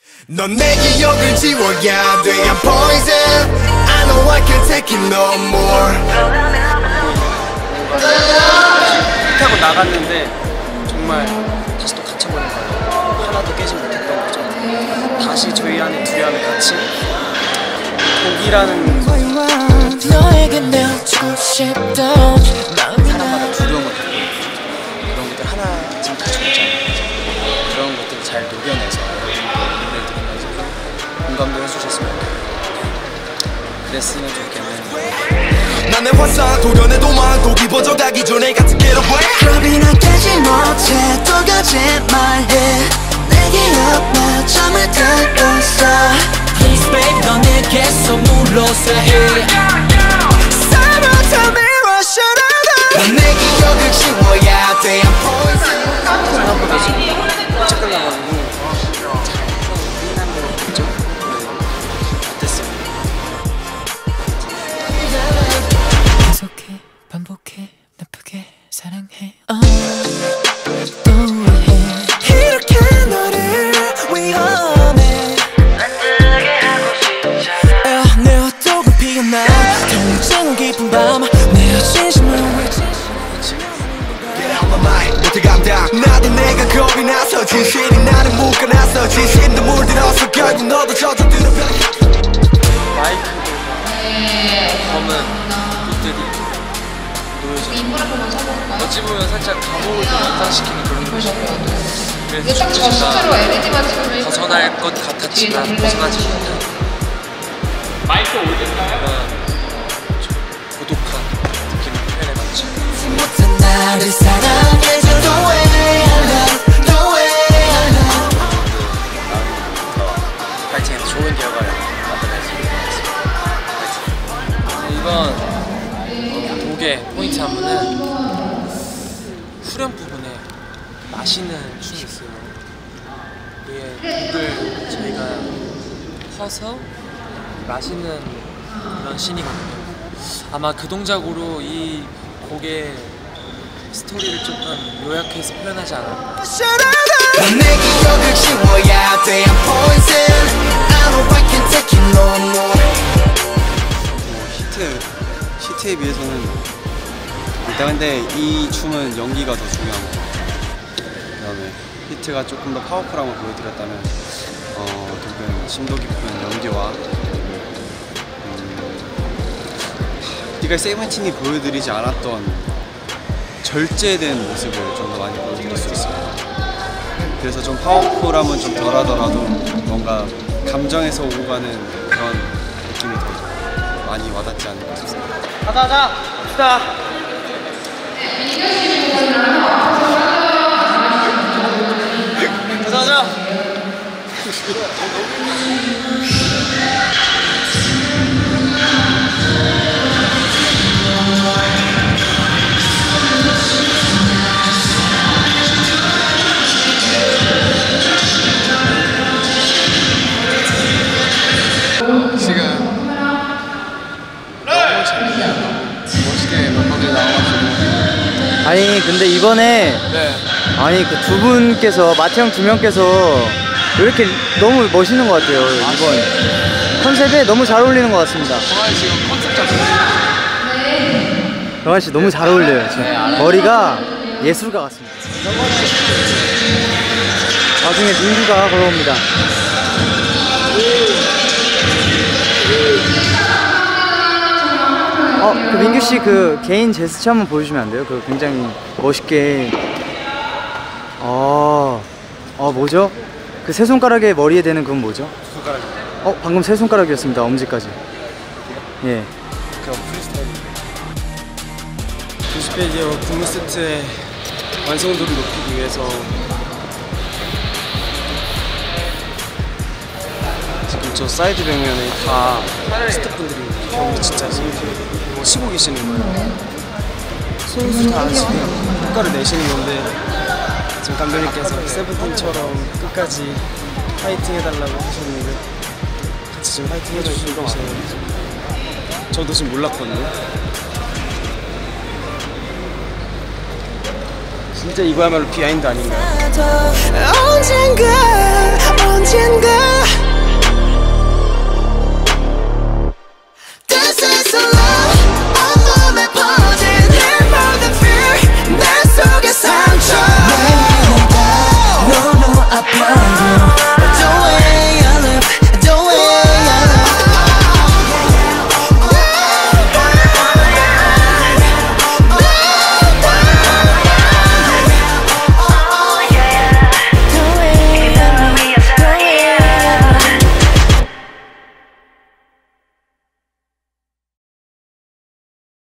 넌 내 기억을 지워야 돼. I'm poison. I know I can't take it no more. 타고 나갔는데 정말 다시 또 갇혀버린 거예요. 하나도 깨지 못했던 거죠. 다시 저희 안에 둘이 안에 갇힌 독이라는 너에게 내어주고 싶던 사람마다 두려움을 갖고 있는 그런 것들 하나쯤 다 적잖아요. 그런 것들을 잘 녹여내서 노래를 들으면서 공감도 해주셨으면 그랬으면 좋겠네요. 난 내 화상 도련의 도망 독이 번져가기 전에 같은 괴로워. 겁이 나 깨지 못해 또 거짓말해 내 기억만 잠을 들었어 Please babe 너 내게서 물러서 해 넌 내 기억을 지워야 돼. I'm poison. 생각보다 지금 깜짝 놀라가지고 잘 대로 했죠? 어땠어요? 계속해 반복해 나쁘게 사랑해 또 왜 이렇게 너를 위험해 내 헛독은 피어나 통증은 깊은 밤 내 진심을 못해 감당. 나도 내가 겁이 나서 진실이 나를 묶어놨어. 진심도 물들어서 결국 너도 젖어들어. 마이크도 검은 꽃들이 놓여져 어찌 보면 살짝 감옥을 좀 연상시키는 그런 곳이에요. 그래서 제가 벗어날 것 같았지만 벗어나지 못한 마이크 올릴까요? 고독한 느낌을 표현해봤죠. 못한 나를 사랑해줘 The way I love The way I love 파이팅해서 좋은 결과를 만들어낼 수 있을 것 같습니다. 이번 곡의 포인트 안무는 후렴 부분에 마시는 춤이 있어요. 이게 곡을 저희가 퍼서 마시는 그런 씬이거든요. 아마 그 동작으로 이 곡의 스토리를 조금 요약해서 표현하지 않았나. 넌 내 기억을 지워야 돼. I'm poison. I know I can't take it no more. 히트에 비해서는 일단 근데 이 춤은 연기가 더 중요한 거 같아요. 그다음에 히트가 조금 더 파워풀한 걸 보여드렸다면 독은 심도 깊은 연기와 네가 세븐틴이 보여드리지 않았던 절제된 모습을 좀 더 많이 보여드릴 수 있어요. 그래서 좀 파워풀함은 좀 덜하더라도 뭔가 감정에서 오고 가는 그런 느낌이 더 많이 와닿지 않을까 싶습니다. 가자 갑시다. 가자 아니 근데 이번에 아니 그 두 분께서 마태형 두 명께서 왜 이렇게 너무 멋있는 것 같아요. 이번 컨셉에 너무 잘 어울리는 것 같습니다. 정환이 지금 컨셉 잡고 정환 씨 너무 잘 어울려요. 지금 머리가 예술가 같습니다. 나중에 민규가 걸어옵니다. 그 민규 씨 그 개인 제스처 한번 보여주시면 안 돼요? 그 굉장히 멋있게. 뭐죠? 그 세 손가락에 머리에 대는 그건 뭐죠? 두 손가락. 방금 세 손가락이었습니다. 엄지까지. 예. 그럼 프리스타일인데. 90페이지의 국물 세트의 완성도를 높이기 위해서 지금 저 사이드 벽면에 다 스태프분들이 경기 진짜 치고 계시는 거예요. 손수 다 지금 효과를 내시는 건데 지금 감독님께서 세븐틴처럼 끝까지 파이팅 해달라고 하셨는데 같이 지금 파이팅 해주시고 계시는 거죠. 저도 지금 몰랐거든요. 진짜 이거야말로 비하인드 아닌가요? 언젠가 언젠가